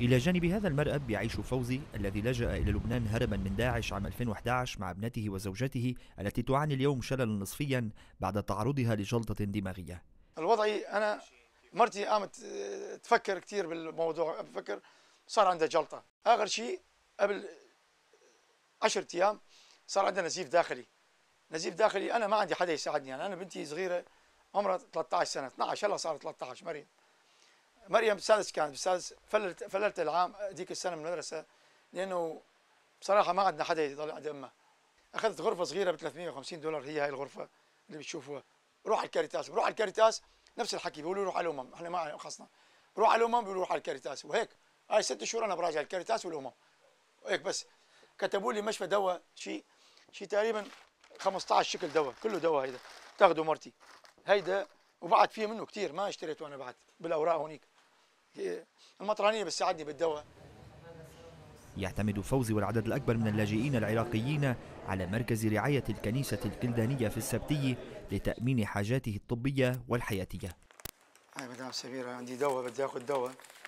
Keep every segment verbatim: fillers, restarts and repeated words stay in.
إلى جانب هذا المرأب يعيش فوزي الذي لجأ إلى لبنان هربا من داعش عام ألفين وأحد عشر مع ابنته وزوجته التي تعاني اليوم شللا نصفيا بعد تعرضها لجلطة دماغية. الوضعي أنا مرتي قامت تفكر كثير بالموضوع، بفكر صار عندها جلطة. آخر شيء قبل عشرة أيام صار عندها نزيف داخلي. نزيف داخلي أنا ما عندي حدا يساعدني، يعني أنا بنتي صغيرة عمرها ثلاثة عشر سنة، اثني عشر هلا صارت ثلاثة عشر. مريم مريم بالسادس كانت بالسادس، فلت فللت العام ذيك السنة من المدرسة لأنه بصراحة ما عندنا حدا يضل عند أمها. أخذت غرفة صغيرة ب ثلاثمئة وخمسين دولار، هي هاي الغرفة اللي بتشوفوها. بروح على الكاريتاس، بروح على الكاريتاس نفس الحكي، بيقولوا روح على الأمم، احنا ما خصنا. بروح على الأمم بيقولوا روح على الكاريتاس، وهيك هاي ست شهور أنا براجع الكاريتاس والأمم وهيك بس. كتبوا لي مشفى دواء شيء شيء تقريبا خمسة عشر شكل دواء، كله دواء هيدا تاخده مرتي هيدا، وبعد فيه منه كثير ما اشتريته انا، بعد بالاوراق هونيك. المطرانيه بتساعدني بالدواء. يعتمد فوزي والعدد الأكبر من اللاجئين العراقيين على مركز رعاية الكنيسة الكلدانية في السبتية لتأمين حاجاته الطبية والحياتية. هاي مدام سميرة عندي دواء، بدي اخذ دواء.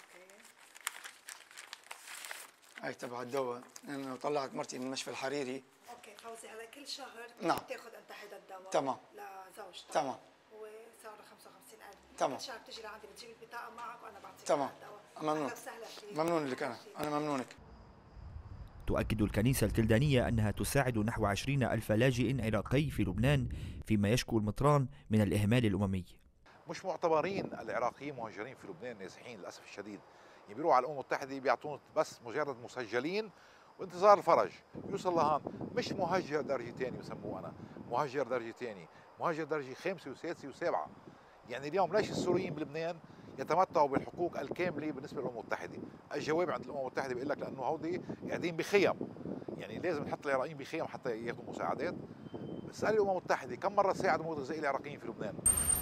هاي تبع الدواء لانه طلعت مرتي من المشفى الحريري. اوكي فوزي، هذا كل شهر نعم بتاخذ انت هذا الدواء؟ تمام لزوجتك؟ تمام. وسعره خمسة وخمسين ألف. تمام. كل شهر بتيجي لعندي بتجيب البطاقة معك وانا بعطيك تمام. الدواء. ممنون. ممنون لك، انا انا ممنونك. تؤكد الكنيسة الكلدانية أنها تساعد نحو عشرين ألف لاجئ عراقي في لبنان، فيما يشكو المطران من الإهمال الأممي. مش معتبرين العراقيين مهاجرين في لبنان نازحين للأسف الشديد، يعني بيروحوا على الأمم المتحدة بيعطون بس مجرد مسجلين وانتظار الفرج. يوصل لهون مش مهاجر درجة ثانية بسموه أنا، مهاجر درجة ثانية، مهاجر درجة خامسة وسادسة وسابعة. يعني اليوم ليش السوريين بلبنان يتمتعوا بالحقوق الكاملة بالنسبة للأمم المتحدة؟ الجواب عند الأمم المتحدة بيقول لك لأنه هودي قاعدين بخيم، يعني لازم نحط العراقيين بخيم حتى ياخذوا مساعدات. اسأل الأمم المتحدة كم مرة ساعدوا مواد غذائية العراقيين في لبنان؟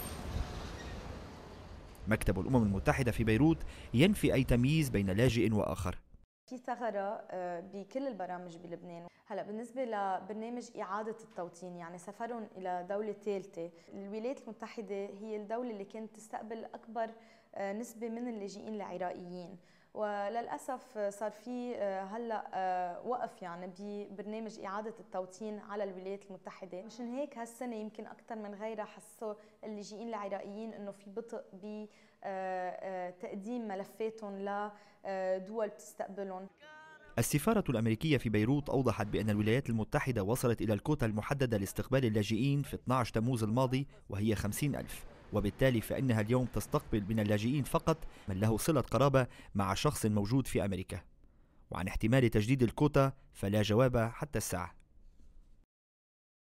مكتب الأمم المتحدة في بيروت ينفي أي تمييز بين لاجئ وآخر. في ثغرة بكل البرامج بلبنان. هلا بالنسبة لبرنامج إعادة التوطين، يعني سفرهم إلى دولة ثالثة، الولايات المتحدة هي الدولة اللي كانت تستقبل أكبر نسبة من اللاجئين العراقيين، وللأسف صار في هلا وقف يعني ببرنامج إعادة التوطين على الولايات المتحدة. مشان هيك هالسنة يمكن أكثر من غيرها حسوا اللاجئين العراقيين إنه في بطء بتقديم ملفاتهم لدول بتستقبلهم. السفارة الأمريكية في بيروت أوضحت بأن الولايات المتحدة وصلت إلى الكوتا المحددة لاستقبال اللاجئين في اثني عشر تموز الماضي وهي خمسين ألف، وبالتالي فإنها اليوم تستقبل من اللاجئين فقط من له صلة قرابة مع شخص موجود في أمريكا. وعن احتمال تجديد الكوتا فلا جواب حتى الساعة.